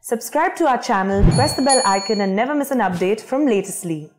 Subscribe to our channel, press the bell icon and never miss an update from Latestly.